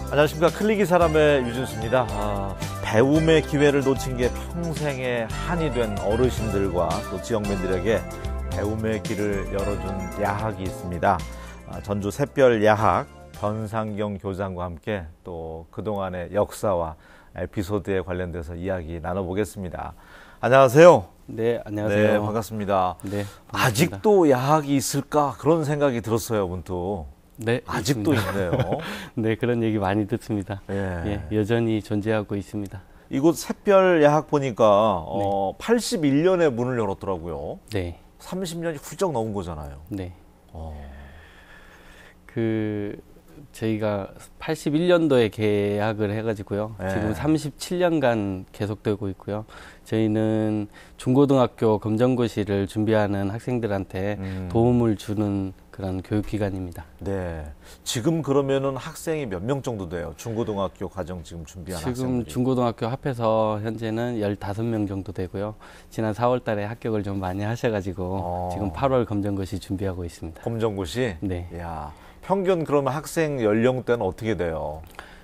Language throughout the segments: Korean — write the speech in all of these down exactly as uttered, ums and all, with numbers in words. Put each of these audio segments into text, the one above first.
안녕하십니까. 클릭이 사람의 유준수입니다. 아, 배움의 기회를 놓친 게 평생의 한이 된 어르신들과 또 지역민들에게 배움의 길을 열어준 야학이 있습니다. 아, 전주 샛별 야학 변상경 교장과 함께 또 그동안의 역사와 에피소드에 관련돼서 이야기 나눠보겠습니다. 안녕하세요. 네, 안녕하세요. 네, 반갑습니다. 네, 반갑습니다. 아직도 야학이 있을까 그런 생각이 들었어요, 문득. 네, 아직도 있습니다. 있네요. 네, 그런 얘기 많이 듣습니다. 예. 예, 여전히 존재하고 있습니다. 이곳 샛별 야학 보니까 어, 팔십일 년에 문을 열었더라고요. 네, 삼십 년이 훌쩍 넘은 거잖아요. 네. 어. 그 저희가 팔십일 년도에 개학을 해가지고요. 네. 지금 삼십칠 년간 계속되고 있고요. 저희는 중고등학교 검정고시를 준비하는 학생들한테 음. 도움을 주는 그런 교육기관입니다. 네. 지금 그러면은 학생이 몇 명 정도 돼요? 중고등학교 과정 지금 준비하는 지금 학생들이. 중고등학교 합해서 현재는 열다섯 명 정도 되고요. 지난 사월 달에 합격을 좀 많이 하셔가지고 어. 지금 팔월 검정고시 준비하고 있습니다. 검정고시? 네. 이야. 평균 그러면 학생 연령대는 어떻게 돼요?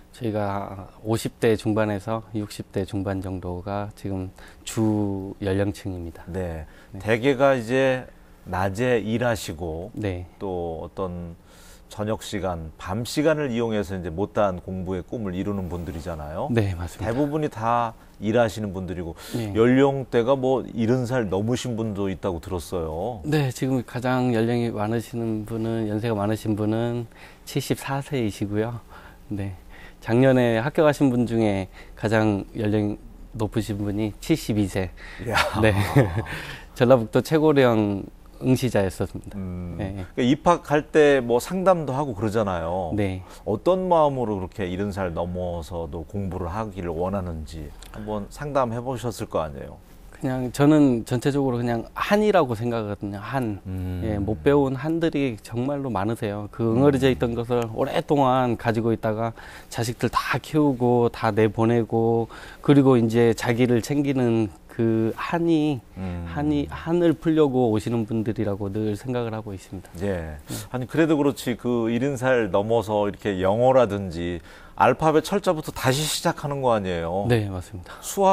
저희가 오십 대 중반에서 육십 대 중반 정도가 지금 주 연령층입니다. 네. 네. 대개가 이제 낮에 일하시고 네. 또 어떤 저녁 시간, 밤 시간을 이용해서 이제 못다한 공부의 꿈을 이루는 분들이잖아요. 네, 맞습니다. 대부분이 다 일하시는 분들이고 네. 연령대가 뭐 일흔 살 넘으신 분도 있다고 들었어요. 네, 지금 가장 연령이 많으시는 분은, 연세가 많으신 분은 칠십사 세이시고요. 네. 작년에 합격하신 분 중에 가장 연령 높으신 분이 칠십이 세. 이야. 네. 전라북도 최고령 응시자였었습니다. 음, 네. 그러니까 입학할 때 뭐 상담도 하고 그러잖아요. 네. 어떤 마음으로 그렇게 일흔 살 넘어서도 공부를 하기를 원하는지 한번 상담해 보셨을 거 아니에요. 그냥 저는 전체적으로 그냥 한이라고 생각하거든요. 한. 음. 예, 못 배운 한들이 정말로 많으세요. 그 응어리져 있던 것을 오랫동안 가지고 있다가 자식들 다 키우고 다 내보내고 그리고 이제 자기를 챙기는 그 한이, 음. 한이, 한을 풀려고 오시는 분들이라고 늘 생각을 하고 있습니다. 예. 아니 그래도 그렇지 그 일흔 살 넘어서 이렇게 영어라든지 알파벳 철자부터 다시 시작하는 거 아니에요. 네, 맞습니다.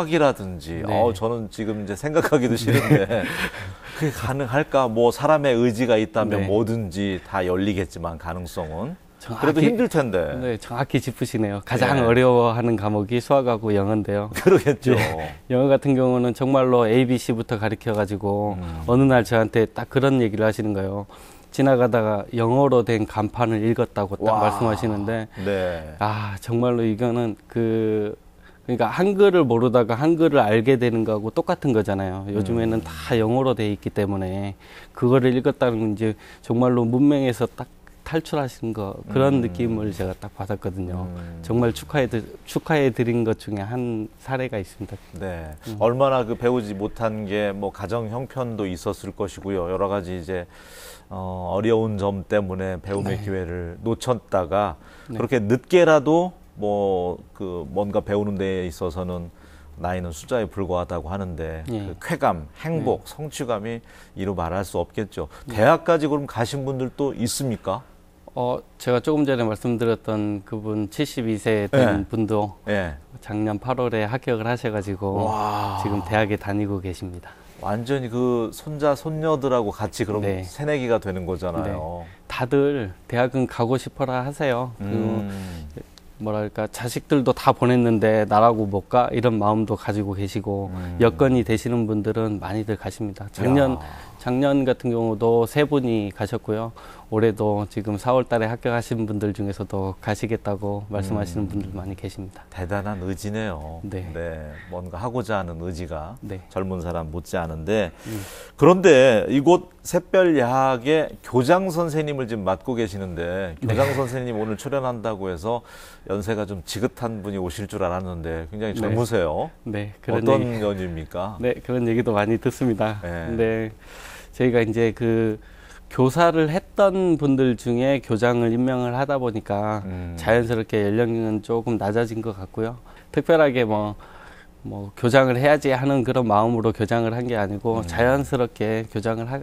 수학이라든지 네. 어 저는 지금 이제 생각하기도 싫은데 그게 가능할까? 뭐 사람의 의지가 있다면 네. 뭐든지 다 열리겠지만 가능성은 정확히, 그래도 힘들 텐데. 네, 정확히 짚으시네요. 가장 네. 어려워하는 과목이 수학하고 영어인데요. 그러겠죠. 네. 영어 같은 경우는 정말로 에이 비 씨부터 가르쳐가지고 음. 어느 날 저한테 딱 그런 얘기를 하시는 거예요. 지나가다가 영어로 된 간판을 읽었다고 딱 와. 말씀하시는데 네. 아 정말로 이거는 그 그러니까 한글을 모르다가 한글을 알게 되는 거하고 똑같은 거잖아요. 요즘에는 음. 다 영어로 돼 있기 때문에 그거를 읽었다는 건 이제 정말로 문맹에서 딱 탈출하신 거 그런 음. 느낌을 제가 딱 받았거든요. 음. 정말 축하해 축하해 드린 것 중에 한 사례가 있습니다. 네. 음. 얼마나 그 배우지 못한 게 뭐 가정 형편도 있었을 것이고요. 여러 가지 이제 어, 어려운 점 때문에 배움의 네. 기회를 놓쳤다가 네. 그렇게 늦게라도 뭐 그 뭔가 배우는 데 있어서는 나이는 숫자에 불과하다고 하는데 예. 그 쾌감, 행복, 성취감이 이루 말할 수 없겠죠. 대학까지 그럼 가신 분들도 있습니까? 어, 제가 조금 전에 말씀드렸던 그분 칠십이 세 된 네. 분도 예. 작년 팔월에 합격을 하셔가지고 와. 지금 대학에 다니고 계십니다. 완전히 그 손자 손녀들하고 같이 그럼 네. 새내기가 되는 거잖아요. 다들 대학은 가고 싶어라 하세요. 음. 그 뭐랄까 자식들도 다 보냈는데 나라고 못 가 이런 마음도 가지고 계시고 음. 여건이 되시는 분들은 많이들 가십니다. 작년 야. 작년 같은 경우도 세 분이 가셨고요. 올해도 지금 사월 달에 합격하신 분들 중에서도 가시겠다고 말씀하시는 음. 분들 많이 계십니다. 대단한 의지네요. 네. 뭔가 하고자 하는 의지가 네. 젊은 사람 못지 않은데 음. 그런데 이곳 샛별 야학의 교장 선생님을 지금 맡고 계시는데 교장 네. 선생님 오늘 출연한다고 해서 연세가 좀 지긋한 분이 오실 줄 알았는데 굉장히 네. 젊으세요. 네, 그런 어떤 얘기, 연유입니까? 네, 그런 얘기도 많이 듣습니다. 네. 네, 저희가 이제 그 교사를 했던 분들 중에 교장을 임명을 하다 보니까 음. 자연스럽게 연령은 조금 낮아진 것 같고요. 특별하게 뭐, 뭐 교장을 해야지 하는 그런 마음으로 교장을 한 게 아니고 음. 자연스럽게 교장을 하, 하,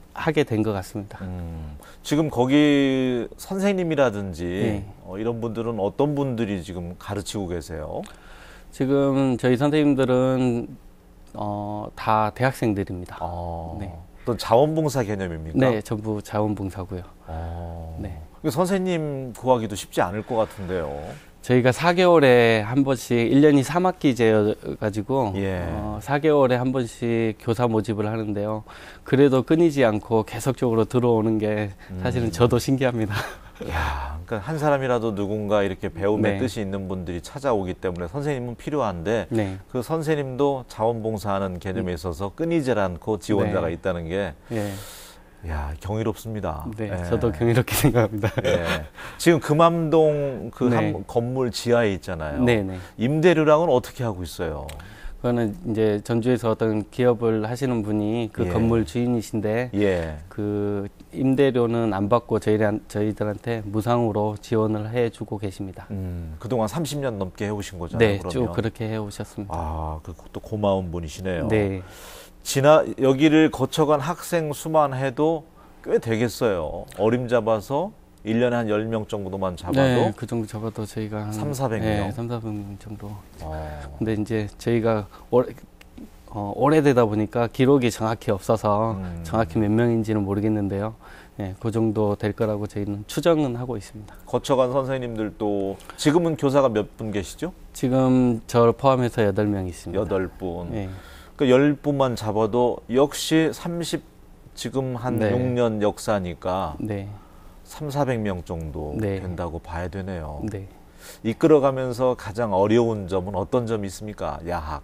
하게 된 것 같습니다. 음, 지금 거기 선생님이라든지 네. 어, 이런 분들은 어떤 분들이 지금 가르치고 계세요? 지금 저희 선생님들은 어, 다 대학생들입니다. 어, 네. 또 자원봉사 개념입니까? 네, 전부 자원봉사고요. 어, 네. 선생님 구하기도 쉽지 않을 것 같은데요. 저희가 사 개월에 한 번씩, 일 년이 삼 학기제여가지고, 예. 어, 사 개월에 한 번씩 교사 모집을 하는데요. 그래도 끊이지 않고 계속적으로 들어오는 게 사실은 음. 저도 신기합니다. 야, 그러니까 한 사람이라도 누군가 이렇게 배움의 네. 뜻이 있는 분들이 찾아오기 때문에 선생님은 필요한데 네. 그 선생님도 자원봉사하는 개념에 있어서 끊이질 않고 지원자가 네. 있다는 게 예. 야, 경이롭습니다. 네, 예. 저도 경이롭게 생각합니다. 예. 지금 금암동 그 네. 한 건물 지하에 있잖아요. 네네. 임대료랑은 어떻게 하고 있어요? 그거는 이제 전주에서 어떤 기업을 하시는 분이 그 예. 건물 주인이신데, 예. 그 임대료는 안 받고 저희들, 저희들한테 무상으로 지원을 해주고 계십니다. 음, 그동안 삼십 년 넘게 해오신 거잖아요. 네, 그러면. 쭉 그렇게 해오셨습니다. 아, 그것도 고마운 분이시네요. 네. 지나 여기를 거쳐간 학생 수만 해도 꽤 되겠어요. 어림잡아서 일 년에 한 열 명 정도만 잡아도 네, 그 정도 잡아도 저희가 한 삼사백 명? 네, 삼사백 명 정도. 어. 근데 이제 저희가 오래, 어, 오래되다 보니까 기록이 정확히 없어서 음. 정확히 몇 명인지는 모르겠는데요. 네, 그 정도 될 거라고 저희는 추정은 하고 있습니다. 거쳐간 선생님들도 지금은 교사가 몇 분 계시죠? 지금 저를 포함해서 여덟 명 있습니다. 여덟 분. 네. 그 열 분만 잡아도 역시 삼십 지금 한 네. 육 년 역사니까 네. 삼사백 명 정도 네. 된다고 봐야 되네요. 네. 이끌어가면서 가장 어려운 점은 어떤 점이 있습니까? 야학.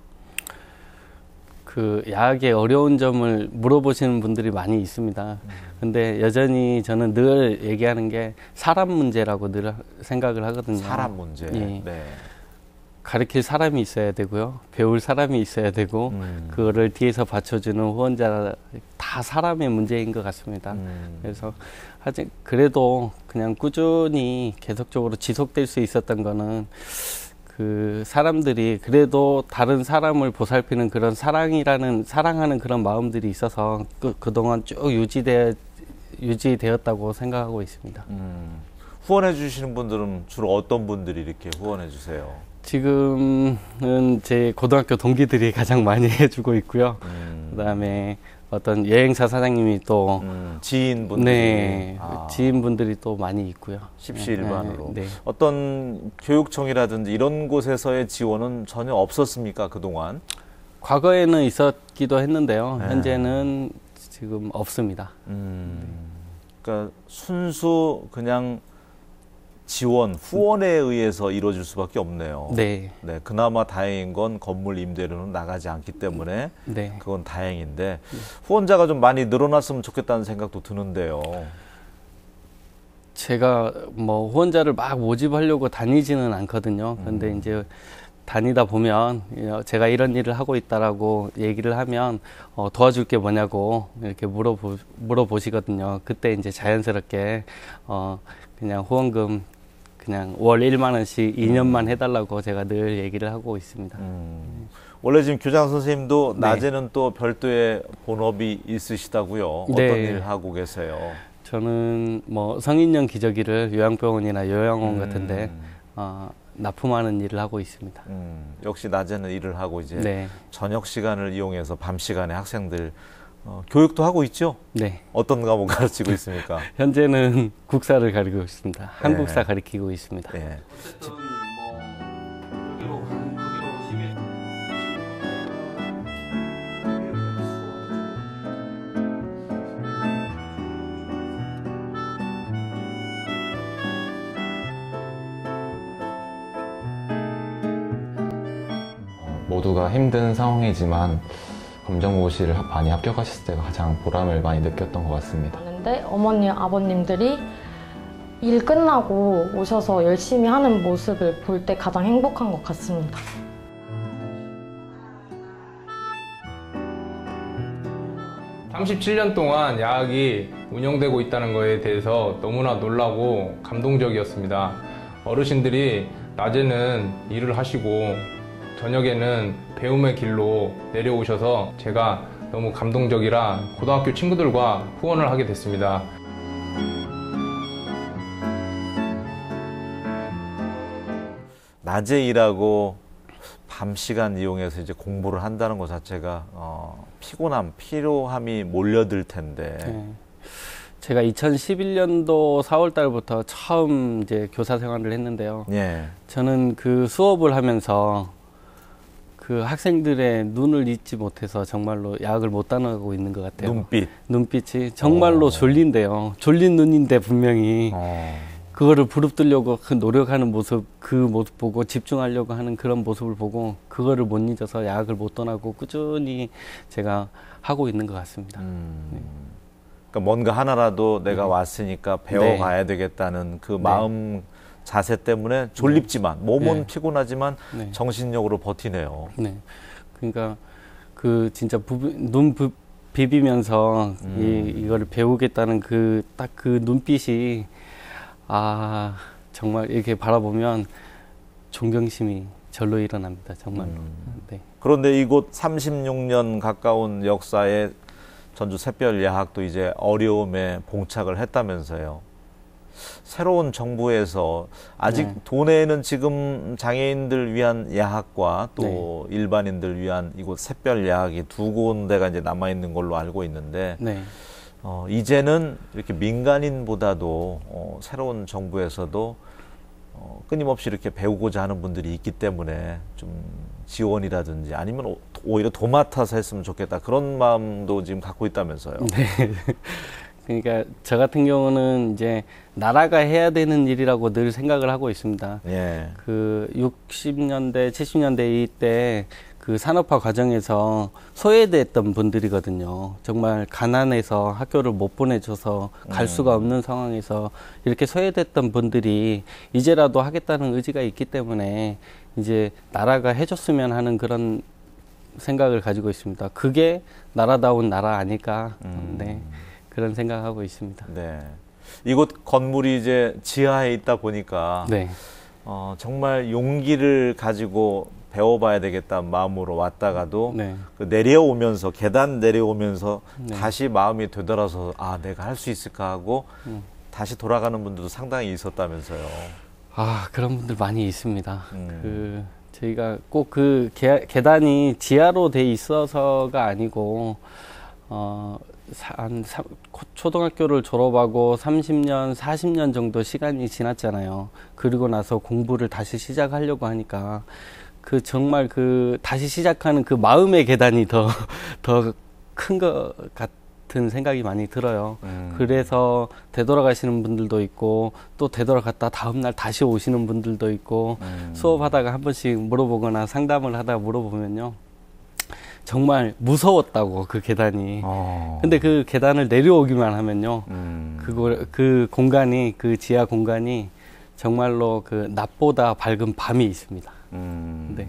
그 야학의 어려운 점을 물어보시는 분들이 많이 있습니다. 근데 여전히 저는 늘 얘기하는 게 사람 문제라고 늘 생각을 하거든요. 사람 문제. 예. 네. 가르칠 사람이 있어야 되고요. 배울 사람이 있어야 되고, 음. 그거를 뒤에서 받쳐주는 후원자, 다 사람의 문제인 것 같습니다. 음. 그래서, 아직, 그래도 그냥 꾸준히 계속적으로 지속될 수 있었던 거는, 그 사람들이 그래도 다른 사람을 보살피는 그런 사랑이라는, 사랑하는 그런 마음들이 있어서 그, 그동안 쭉 유지되, 유지되었다고 생각하고 있습니다. 음. 후원해 주시는 분들은 주로 어떤 분들이 이렇게 후원해 주세요? 지금은 제 고등학교 동기들이 가장 많이 해주고 있고요. 음. 그다음에 어떤 여행사 사장님이 또 음, 지인분들이 네, 아, 지인분들이 또 많이 있고요. 십시일반으로 네, 네. 어떤 교육청이라든지 이런 곳에서의 지원은 전혀 없었습니까 그동안? 과거에는 있었기도 했는데요. 네. 현재는 지금 없습니다. 음, 그러니까 순수 그냥 지원, 후원에 의해서 이루어질 수밖에 없네요. 네, 네, 그나마 다행인 건 건물 임대료는 나가지 않기 때문에 네. 그건 다행인데 후원자가 좀 많이 늘어났으면 좋겠다는 생각도 드는데요. 제가 뭐 후원자를 막 모집하려고 다니지는 않거든요. 그런데 음. 이제 다니다 보면 제가 이런 일을 하고 있다라고 얘기를 하면 어, 도와줄 게 뭐냐고 이렇게 물어보, 물어보시거든요. 그때 이제 자연스럽게 어, 그냥 후원금 그냥 월 일만 원씩 이 년만 해달라고 제가 늘 얘기를 하고 있습니다. 음, 원래 지금 교장 선생님도 네. 낮에는 또 별도의 본업이 있으시다고요. 네. 어떤 일 하고 계세요? 저는 뭐 성인용 기저귀를 요양병원이나 요양원 음. 같은데 어, 납품하는 일을 하고 있습니다. 음, 역시 낮에는 일을 하고 이제 네, 저녁 시간을 이용해서 밤 시간에 학생들 어, 교육도 하고 있죠? 네. 어떤 과목 가르치고 있습니까? 현재는 국사를 가르치고 있습니다. 한국사 가르치고 있습니다. 예. 어쨌든 뭐 여기로 여기로 오시게 모두가 힘든 상황이지만 검정고시를 많이 합격하셨을 때가 가장 보람을 많이 느꼈던 것 같습니다. 근데 어머니, 아버님들이 일 끝나고 오셔서 열심히 하는 모습을 볼 때 가장 행복한 것 같습니다. 삼십칠 년 동안 야학이 운영되고 있다는 것에 대해서 너무나 놀라고 감동적이었습니다. 어르신들이 낮에는 일을 하시고 저녁에는 배움의 길로 내려오셔서 제가 너무 감동적이라 고등학교 친구들과 후원을 하게 됐습니다. 낮에 일하고 밤 시간 이용해서 이제 공부를 한다는 것 자체가 어, 피곤함, 피로함이 몰려들 텐데. 네. 제가 이천십일 년도 사월 달부터 처음 이제 교사 생활을 했는데요. 예. 저는 그 수업을 하면서 그 학생들의 눈을 잊지 못해서 정말로 야학을 못 따라가고 있는 것 같아요. 눈빛. 눈빛이 정말로 어. 졸린데요. 졸린 눈인데 분명히 어. 그거를 부릅뜨려고 그 노력하는 모습, 그 모습 보고 집중하려고 하는 그런 모습을 보고 그거를 못 잊어서 야학을 못 떠나고 꾸준히 제가 하고 있는 것 같습니다. 음. 네. 그러니까 뭔가 하나라도 내가 네. 왔으니까 배워가야 네. 되겠다는 그 네. 마음 자세 때문에 졸립지만 몸은 네. 피곤하지만 네. 정신력으로 버티네요. 네. 그러니까 그 진짜 부비, 눈 부, 비비면서 음. 이, 이거를 배우겠다는 그 딱 그 눈빛이 아 정말 이렇게 바라보면 존경심이 절로 일어납니다. 정말로. 음. 네. 그런데 이곳 삼십육 년 가까운 역사의 전주 샛별야학도 이제 어려움에 봉착을 했다면서요. 새로운 정부에서 아직 네. 도내에는 지금 장애인들 위한 야학과 또 네. 일반인들 위한 이곳 샛별야학이 두 군데가 이제 남아 있는 걸로 알고 있는데 네. 어, 이제는 이렇게 민간인보다도 어, 새로운 정부에서도 어, 끊임없이 이렇게 배우고자 하는 분들이 있기 때문에 좀 지원이라든지 아니면 오, 오히려 도맡아서 했으면 좋겠다 그런 마음도 지금 갖고 있다면서요. 네. 그러니까 저 같은 경우는 이제 나라가 해야 되는 일이라고 늘 생각을 하고 있습니다. 예. 그 육십 년대, 칠십 년대 이때 그 산업화 과정에서 소외됐던 분들이거든요. 정말 가난해서 학교를 못 보내줘서 갈 수가 없는 상황에서 이렇게 소외됐던 분들이 이제라도 하겠다는 의지가 있기 때문에 이제 나라가 해줬으면 하는 그런 생각을 가지고 있습니다. 그게 나라다운 나라 아닐까. 음. 네. 그런 생각하고 있습니다. 네. 이곳 건물이 이제 지하에 있다 보니까 네. 어, 정말 용기를 가지고 배워봐야 되겠다 마음으로 왔다가도 네. 그 내려오면서 계단 내려오면서 네. 다시 마음이 되돌아서 아 내가 할 수 있을까 하고 음. 다시 돌아가는 분들도 상당히 있었다면서요. 아, 그런 분들 많이 있습니다. 음. 그 저희가 꼭 그 계단이 지하로 돼 있어서가 아니고 어, 한 초등학교를 졸업하고 삼십 년, 사십 년 정도 시간이 지났잖아요. 그리고 나서 공부를 다시 시작하려고 하니까 그 정말 그 다시 시작하는 그 마음의 계단이 더 더 큰 것 같은 생각이 많이 들어요. 음. 그래서 되돌아가시는 분들도 있고 또 되돌아갔다 다음날 다시 오시는 분들도 있고 음. 수업하다가 한 번씩 물어보거나 상담을 하다가 물어보면요. 정말 무서웠다고 그 계단이. 어. 근데 그 계단을 내려오기만 하면요. 음. 그거 그 공간이 그 지하 공간이 정말로 그 낮보다 밝은 밤이 있습니다. 음. 네.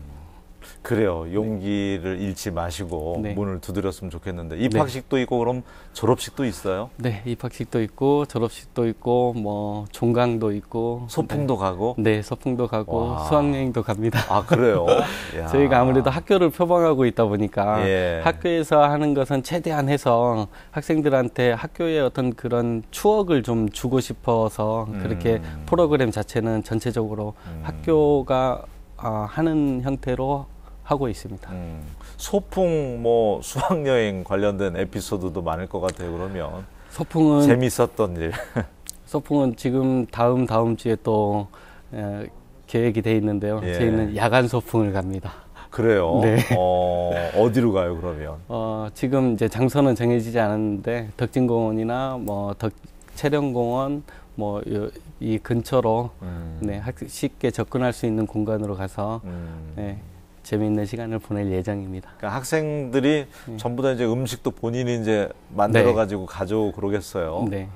그래요. 용기를 잃지 마시고 네. 문을 두드렸으면 좋겠는데 입학식도 있고 그럼 졸업식도 있어요? 네, 입학식도 있고 졸업식도 있고 뭐 종강도 있고 소풍도 가고? 네, 소풍도 가고 와. 수학여행도 갑니다. 아 그래요? 야. 저희가 아무래도 학교를 표방하고 있다 보니까 예. 학교에서 하는 것은 최대한 해서 학생들한테 학교의 어떤 그런 추억을 좀 주고 싶어서 음. 그렇게 프로그램 자체는 전체적으로 음. 학교가 아, 하는 형태로 하고 있습니다. 음. 소풍 뭐 수학여행 관련된 에피소드도 많을 것 같아요. 그러면 소풍은 재밌었던 일. 소풍은 지금 다음 다음 주에 또 에, 계획이 돼 있는데요. 예. 저희는 야간 소풍을 갑니다. 그래요? 네. 어, 어디로 가요, 그러면? 어, 지금 이제 장소는 정해지지 않았는데 덕진공원이나 뭐 덕, 체령공원 뭐 이 근처로 음. 네, 학- 쉽게 접근할 수 있는 공간으로 가서 음. 네, 재미있는 시간을 보낼 예정입니다. 그러니까 학생들이 네. 전부 다 이제 음식도 본인이 이제 만들어가지고 가져오고 그러겠어요. 네.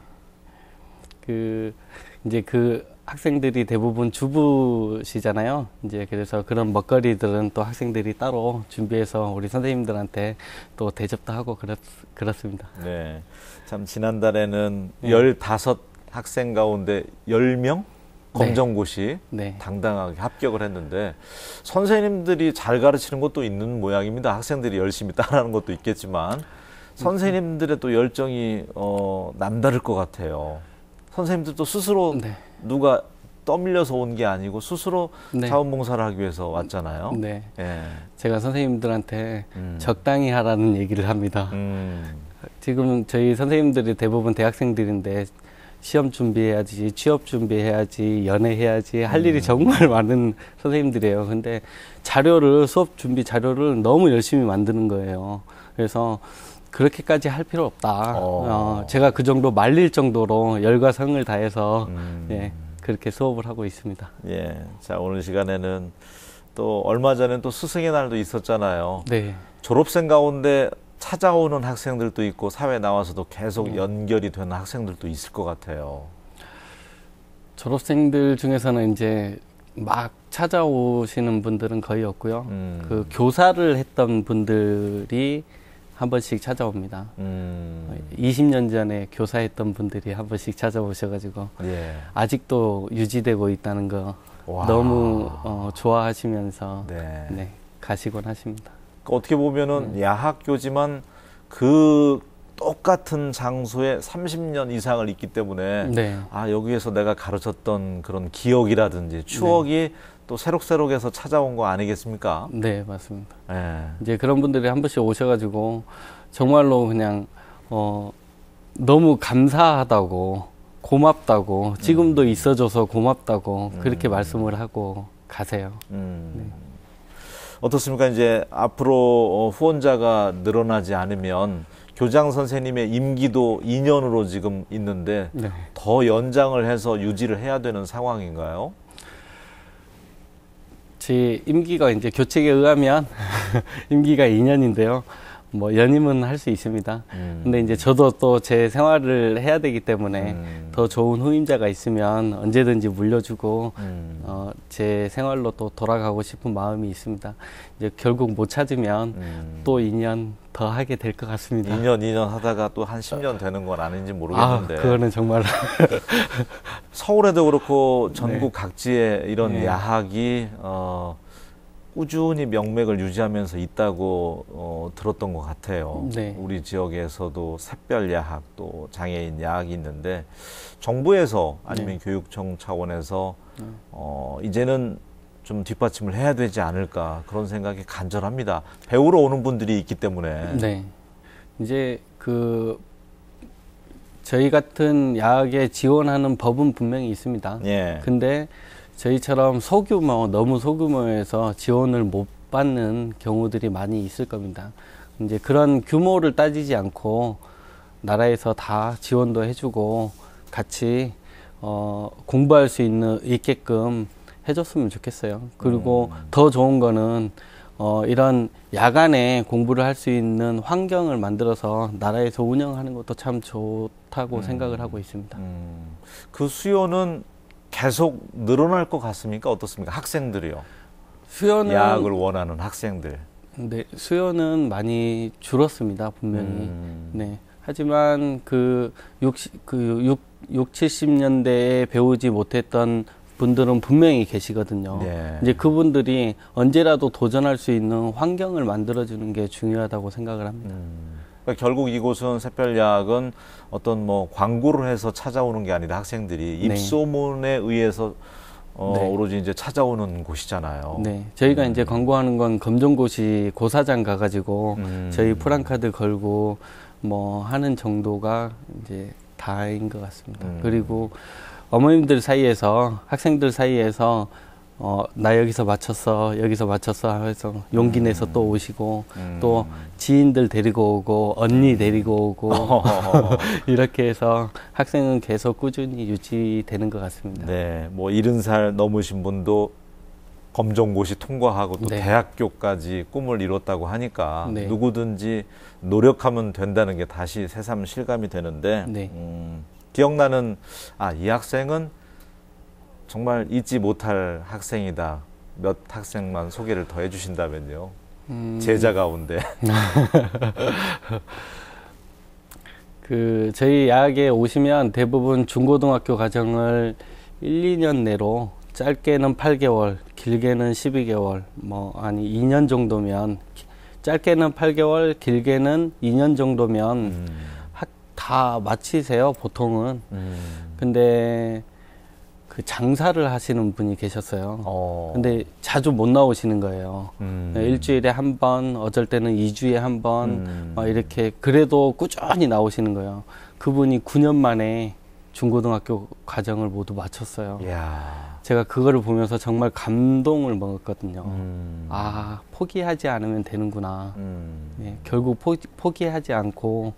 그 이제 그 학생들이 대부분 주부시잖아요. 이제 그래서 그런 먹거리들은 또 학생들이 따로 준비해서 우리 선생님들한테 또 대접도 하고 그렇, 그렇습니다. 네. 참, 지난달에는 네. 열다섯 학생 가운데 열 명? 검정고시 네. 당당하게 합격을 했는데 선생님들이 잘 가르치는 것도 있는 모양입니다. 학생들이 열심히 따라하는 것도 있겠지만 선생님들의 또 열정이 어, 남다를 것 같아요. 선생님들도 스스로 네. 누가 떠밀려서 온 게 아니고 스스로 네. 자원봉사를 하기 위해서 왔잖아요. 네. 예. 제가 선생님들한테 음. 적당히 하라는 얘기를 합니다. 음. 지금 저희 선생님들이 대부분 대학생들인데 시험 준비해야지, 취업 준비해야지, 연애해야지 할 일이 정말 많은 선생님들이에요. 근데 자료를, 수업 준비 자료를 너무 열심히 만드는 거예요. 그래서 그렇게까지 할 필요 없다. 어. 어, 제가 그 정도 말릴 정도로 열과 성을 다해서 음. 예, 그렇게 수업을 하고 있습니다. 예. 자, 오늘 시간에는 또 얼마 전에 또 스승의 날도 있었잖아요. 네. 졸업생 가운데 찾아오는 학생들도 있고 사회 나와서도 계속 연결이 되는 학생들도 있을 것 같아요. 졸업생들 중에서는 이제 막 찾아오시는 분들은 거의 없고요. 음. 그 교사를 했던 분들이 한 번씩 찾아옵니다. 음. 이십 년 전에 교사했던 분들이 한 번씩 찾아오셔가지고 예. 아직도 유지되고 있다는 거 와. 너무 어, 좋아하시면서 네. 네, 가시곤 하십니다. 어떻게 보면은 야학교지만 그 똑같은 장소에 삼십 년 이상을 있기 때문에 네. 아, 여기에서 내가 가르쳤던 그런 기억이라든지 추억이 또 새록새록해서 찾아온 거 아니겠습니까? 네, 맞습니다. 예. 이제 그런 분들이 한 번씩 오셔가지고 정말로 그냥 어, 너무 감사하다고 고맙다고 지금도 있어줘서 고맙다고 그렇게 음. 말씀을 하고 가세요. 음. 네. 어떻습니까? 이제 앞으로 후원자가 늘어나지 않으면 교장 선생님의 임기도 이 년으로 지금 있는데 네. 더 연장을 해서 유지를 해야 되는 상황인가요? 제 임기가 이제 교칙에 의하면 임기가 이 년인데요. 뭐 연임은 할 수 있습니다. 음. 근데 이제 저도 또 제 생활을 해야 되기 때문에 음. 더 좋은 후임자가 있으면 언제든지 물려주고 음. 어, 제 생활로 또 돌아가고 싶은 마음이 있습니다. 이제 결국 못 찾으면 음. 또 이 년 더 하게 될 것 같습니다. 이 년, 이 년 하다가 또 한 십 년 되는 건 아닌지 아, 모르겠는데 그거는 정말 서울에도 그렇고 전국 각지에 이런 네. 야학이 어, 꾸준히 명맥을 유지하면서 있다고 어, 들었던 것 같아요. 네. 우리 지역에서도 샛별 야학 또 장애인 야학이 있는데 정부에서 아니면 네. 교육청 차원에서 어, 이제는 좀 뒷받침을 해야 되지 않을까 그런 생각이 간절합니다. 배우러 오는 분들이 있기 때문에. 네. 이제 그 저희 같은 야학에 지원하는 법은 분명히 있습니다. 예. 근데 저희처럼 소규모, 너무 소규모에서 지원을 못 받는 경우들이 많이 있을 겁니다. 이제 그런 규모를 따지지 않고 나라에서 다 지원도 해주고 같이 어, 공부할 수 있는 있게끔 해줬으면 좋겠어요. 그리고 음. 더 좋은 거는 어, 이런 야간에 공부를 할 수 있는 환경을 만들어서 나라에서 운영하는 것도 참 좋다고 음. 생각을 하고 있습니다. 음, 그 수요는 계속 늘어날 것 같습니까? 어떻습니까? 학생들이요. 수요는 야학을 원하는 학생들. 네, 수요는 많이 줄었습니다, 분명히. 음. 네. 하지만 그 육십, 그 육, 육, 칠십 년대에 배우지 못했던 분들은 분명히 계시거든요. 네. 이제 그분들이 언제라도 도전할 수 있는 환경을 만들어주는 게 중요하다고 생각을 합니다. 음. 그러니까 결국 이곳은 샛별야학은 어떤 뭐 광고를 해서 찾아오는 게 아니라 학생들이 네. 입소문에 의해서 어, 네. 오로지 이제 찾아오는 곳이잖아요. 네, 저희가 음. 이제 광고하는 건 검정고시 고사장 가가지고 음. 저희 프랑카드 걸고 뭐 하는 정도가 이제 다인 것 같습니다. 음. 그리고 어머님들 사이에서 학생들 사이에서 어, 나 여기서 맞췄어, 여기서 맞췄어 해서 용기 내서 또 오시고 음. 또 지인들 데리고 오고 언니 데리고 오고 이렇게 해서 학생은 계속 꾸준히 유지되는 것 같습니다. 네, 뭐 일흔 살 넘으신 분도 검정고시 통과하고 또 네. 대학교까지 꿈을 이뤘다고 하니까 네. 누구든지 노력하면 된다는 게 다시 새삼 실감이 되는데 네. 음, 기억나는 아, 이 학생은 정말 잊지 못할 학생이다. 몇 학생만 소개를 더 해주신다면요. 음, 제자 가운데. 그 저희 야학에 오시면 대부분 중고등학교 과정을 일, 이 년 내로 짧게는 팔 개월, 길게는 십이 개월, 뭐 아니 이 년 정도면 짧게는 팔 개월, 길게는 이 년 정도면 음. 하, 다 마치세요, 보통은. 음. 근데 그 장사를 하시는 분이 계셨어요. 어. 근데 자주 못 나오시는 거예요. 음. 네, 일주일에 한 번, 어쩔 때는 이 주에 한 번, 음. 막 이렇게 그래도 꾸준히 나오시는 거예요. 그분이 구 년 만에 중고등학교 과정을 모두 마쳤어요. 이야. 제가 그거를 보면서 정말 감동을 먹었거든요. 음. 아, 포기하지 않으면 되는구나. 음. 네, 결국 포기, 포기하지 않고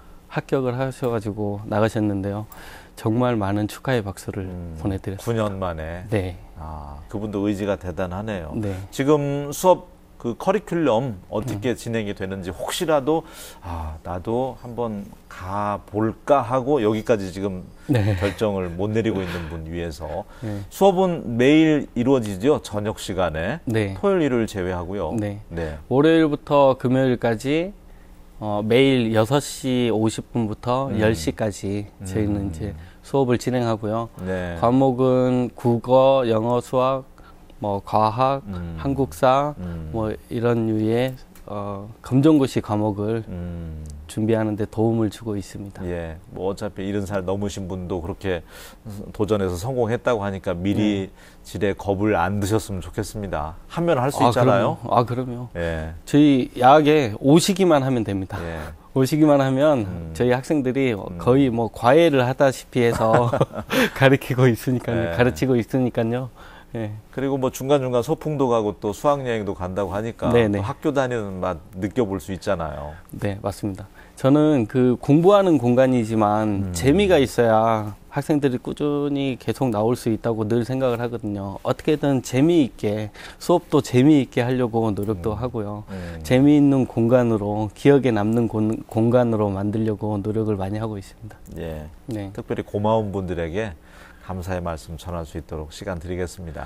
합격을 하셔가지고 나가셨는데요. 정말 많은 축하의 박수를 음. 보내드렸습니다. 구 년 만에. 네, 아, 그분도 의지가 대단하네요. 네. 지금 수업 그 커리큘럼 어떻게 음. 진행이 되는지 혹시라도 아, 나도 한번 가 볼까 하고 여기까지 지금 네. 결정을 못 내리고 있는 분 위해서 네. 수업은 매일 이루어지죠. 저녁 시간에. 네. 토요일, 일요일 제외하고요. 네. 네. 월요일부터 금요일까지 어, 매일 여섯 시 오십 분부터 음. 열 시까지 저희는 음. 이제 수업을 진행하고요. 네. 과목은 국어, 영어, 수학, 뭐 과학, 음. 한국사, 음. 뭐 이런 류의 어, 검정고시 과목을 음. 준비하는 데 도움을 주고 있습니다. 예, 뭐 어차피 일흔 살 넘으신 분도 그렇게 도전해서 성공했다고 하니까 미리 지레 겁을 안 드셨으면 좋겠습니다. 하면 할 수 아, 있잖아요. 그럼요. 아, 그럼요. 예, 저희 야학에 오시기만 하면 됩니다. 예. 오시기만 하면 음. 저희 학생들이 음. 거의 뭐 과외를 하다시피 해서 가르치고 있으니까요. 네. 가르치고 있으니까요. 예. 그리고 뭐 중간중간 소풍도 가고 또 수학여행도 간다고 하니까 네네. 또 학교 다니는 맛 느껴볼 수 있잖아요. 네, 맞습니다. 저는 그 공부하는 공간이지만 음. 재미가 있어야 학생들이 꾸준히 계속 나올 수 있다고 늘 생각을 하거든요. 어떻게든 재미있게, 수업도 재미있게 하려고 노력도 음. 하고요. 음. 재미있는 공간으로, 기억에 남는 공, 공간으로 만들려고 노력을 많이 하고 있습니다. 예, 네. 특별히 고마운 분들에게 감사의 말씀 전할 수 있도록 시간 드리겠습니다.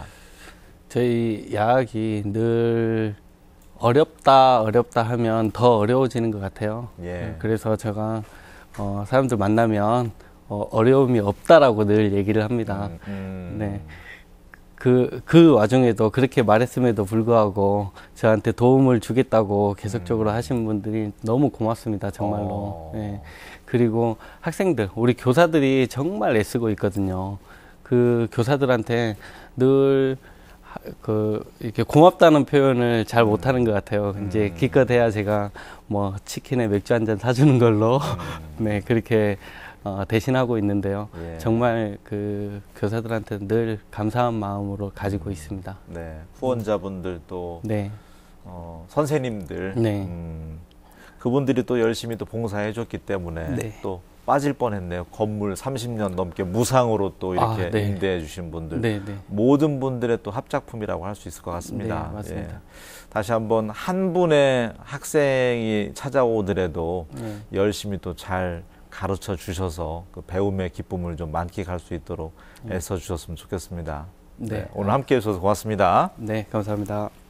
저희 야학이 늘 어렵다 어렵다 하면 더 어려워지는 것 같아요. 예. 그래서 제가 어, 사람들 만나면 어, 어려움이 없다라고 늘 얘기를 합니다. 음, 음. 네. 그, 그 와중에도 그렇게 말했음에도 불구하고 저한테 도움을 주겠다고 계속적으로 음. 하신 분들이 너무 고맙습니다. 정말로. 어. 네. 그리고 학생들, 우리 교사들이 정말 애쓰고 있거든요. 그 교사들한테 늘 그 이렇게 고맙다는 표현을 잘 못하는 것 같아요. 음. 이제 기껏해야 제가 뭐 치킨에 맥주 한 잔 사주는 걸로 네 그렇게 어, 대신하고 있는데요. 예. 정말 그 교사들한테 늘 감사한 마음으로 가지고 있습니다. 네, 후원자분들 또 네, 어, 선생님들, 네. 음, 그분들이 또 열심히 또 봉사해줬기 때문에 네. 또 빠질 뻔했네요. 건물 삼십 년 넘게 무상으로 또 이렇게 아, 네. 임대해주신 분들, 네, 네. 모든 분들의 또 합작품이라고 할 수 있을 것 같습니다. 네, 맞습니다. 예. 다시 한번 한 분의 학생이 찾아오더라도 네. 열심히 또 잘 가르쳐 주셔서 그 배움의 기쁨을 좀 만끽할 수 있도록 애써 주셨으면 좋겠습니다. 네. 네, 오늘 함께 해주셔서 고맙습니다. 네, 감사합니다.